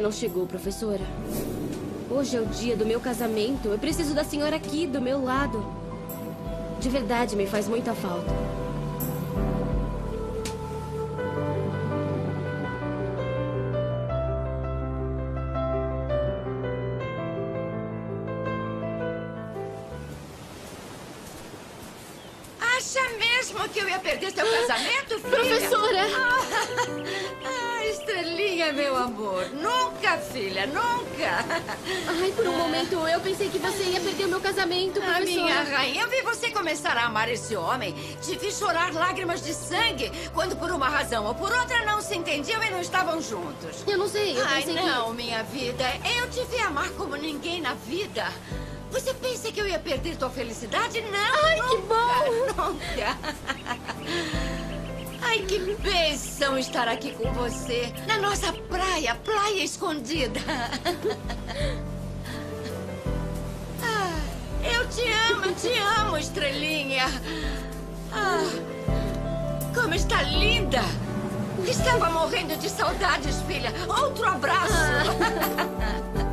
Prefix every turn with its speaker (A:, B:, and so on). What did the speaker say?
A: não chegou, professora. Hoje é o dia do meu casamento. Eu preciso da senhora aqui, do meu lado. De verdade, me faz muita falta.
B: Acha mesmo que eu ia perder seu casamento, filha?
A: Professora!
B: Estrelinha, meu amor. Nunca, filha, nunca.
A: Ai, por um momento eu pensei que você ia perder o meu casamento, professora.
B: Minha rainha, eu vi você começar a amar esse homem. Te vi chorar lágrimas de sangue quando por uma razão ou por outra não se entendiam e não estavam juntos.
A: Eu não sei, eu pensei
B: não, minha vida. Eu te vi amar como ninguém na vida. Você pensa que eu ia perder tua felicidade? Não,
A: Ai,
B: nunca,
A: que bom!
B: Nunca. Ai, que bênção estar aqui com você. Na nossa praia, praia escondida. Eu te amo, estrelinha. Como está linda. Estava morrendo de saudades, filha. Outro abraço.